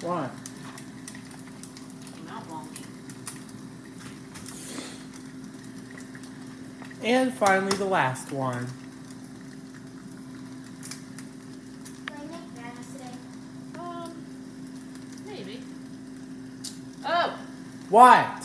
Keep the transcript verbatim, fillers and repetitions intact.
Why? Came out wonky. And finally, the last one. Will I make bananas today? Um, maybe. Oh! Why?